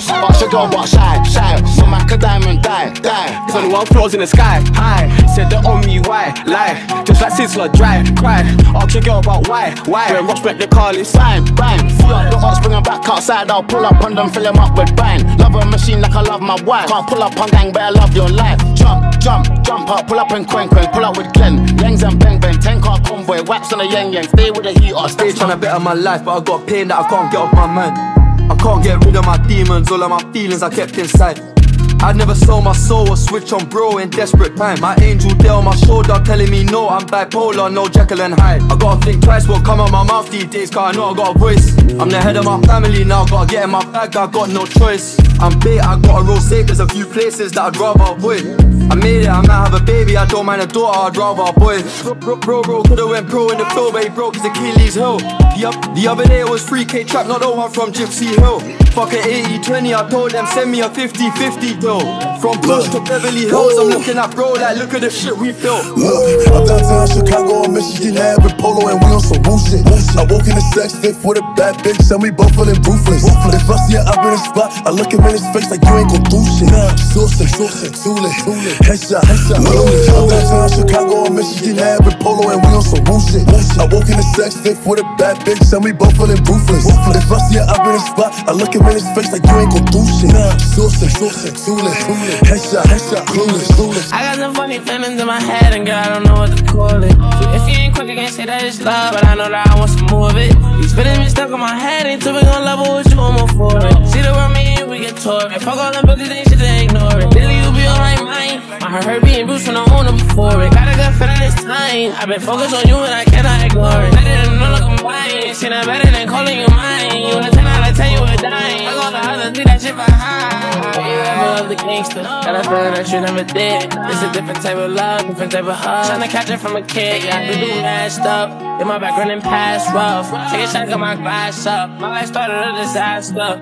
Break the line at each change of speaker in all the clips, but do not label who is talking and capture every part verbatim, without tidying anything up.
Ask your girl but shy, shy. So macadam die, die.
twenty-one floors in the sky, high. Said they on me, why, lie. Just like Sizzler, dry, cry. Ask your girl about why, why. When Russ met the car, it's
bang, bang. Fill up the box, bring 'em back outside. I'll pull up on them, fill 'em up with bang. Love a machine like I love my wife. Can't pull up on gang, but I love your life. Jump, jump, jump up, pull up in Quen Quen, pull up with Glenn. Yangs and bang bang, ten car convoy, wax on the yang yang. Stay with the heat or
stay trying to better my life, but I got pain that I can't get off my mind. I can't get rid of my demons, all of my feelings I kept inside. I'd never sold my soul or switch on bro in desperate time. My angel there on my shoulder telling me no, I'm bipolar, no Jekyll and Hyde. I gotta think twice what come out my mouth these days, cause I know I got a voice. I'm the head of my family now, gotta get in my bag, I got no choice. I'm bait, I gotta roll safe, there's a few places that I'd rather avoid. I made it, I might have a baby, I don't mind a daughter, I'd rather a boy. Bro, bro, bro, bro could've went pro in the flow, but he broke his Achilles heel. The, the other day it was three K trap, not the one from Gypsy Hill. Fuck it, eighty twenty, I told them send me a fifty fifty deal. From Bush to Beverly Hills, I'm looking at bro like look at the shit we built.
Look, I'm downtown Chicago on Michigan Ave with Polo and we on some bullshit. I woke in the sex fit for the bad bitch, and we both feeling ruthless. If I see her up in the spot, I look him in his face like you ain't gon' do shit. Saucin', saucin', too lit, headshot, headshot. I'm downtown Chicago on Michigan Ave with Polo and we on some bullshit. I woke in the sex fit for the bad bitch, and we both feeling ruthless. If I see her up in the spot, I look him in his face like you ain't gon' do shit. Saucin', saucin', too lit, headshot, headshot, clueless, clueless.
I got some funny feelings in my head, and girl, I don't know what to call it. If you ain't quick, I can't say that it's love, but I know that I want some more of it. These feelings been stuck in my head, ain't till we gon' level with you, I'm all for it. See the world, me and you, we get tore it. Fuck all them bitches, ain't shit to ignore it. Daily, you be on my mind. My heart hurt being bruised from the owner before it. Got a good feeling this time. I've been focused on you, and I cannot ignore it. Let it know like I'm blind. Shit, I'm better than calling you mine. You wanna ten out of ten, you a dime. I go the others, leave that shit behind. You ever love the gangster? Got a feeling that you never did. It's a different type of love, different type of hug. Tryna catch it from a kid, yeah, I can do mad stuff. In my background and past rough. Take a shot, got my glass up. My life started a disaster.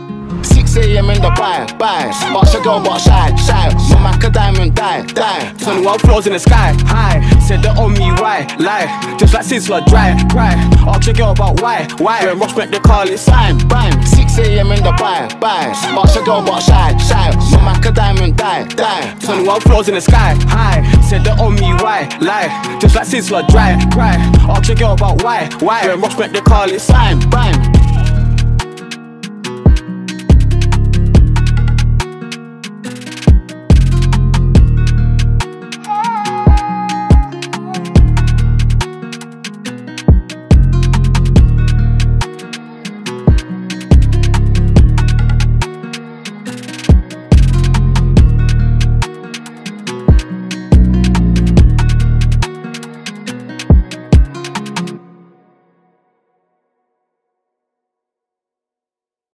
six A M in the buy, buy. Ask your girl but shy, shy. So macadam die, die.
twenty-one floors in the sky, high. Said they on me, why, lie. Just like Sizzler, dry, cry. Ask your girl about why, why. When Russ met the car, it's
bang, bang. six A M in the buy, buy. Ask your girl but shy, shy. So macadam die, die.
twenty-one floors in the sky, high. Said they on me, why, lie. Just like Sizzler, dry, cry. Ask your girl about why, why. When Russ met the car, it's
bang, bang.